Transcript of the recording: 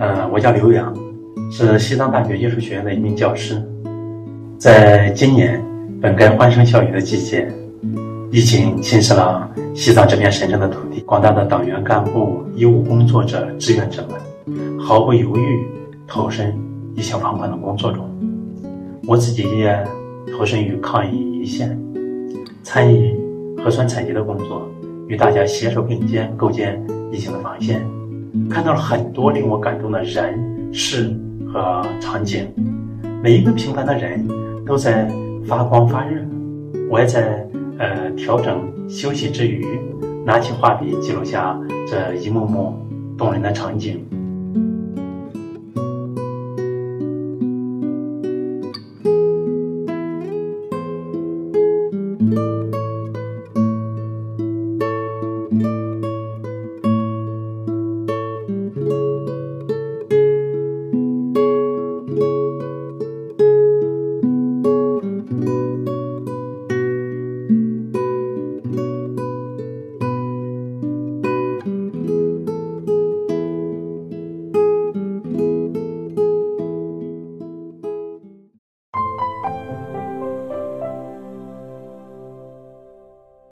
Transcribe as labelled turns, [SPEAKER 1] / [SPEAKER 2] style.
[SPEAKER 1] 我叫刘洋，是西藏大学艺术学院的一名教师。在今年本该欢声笑语的季节，疫情侵蚀了西藏这片神圣的土地，广大的党员干部、医务工作者、志愿者们毫不犹豫投身疫情防控的工作中。我自己也投身于抗疫一线，参与核酸采集的工作，与大家携手并肩构建疫情的防线，看到了很多令我感动的人、事和场景。每一个平凡的人都在发光发热，我也在调整休息之余，拿起画笔记录下这一幕幕动人的场景。